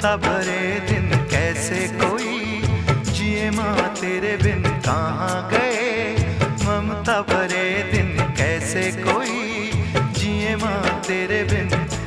ममता भरे दिन कैसे कोई जिए माँ तेरे बिन कहाँ गए। ममता भरे दिन कैसे कोई जिए माँ तेरे बिन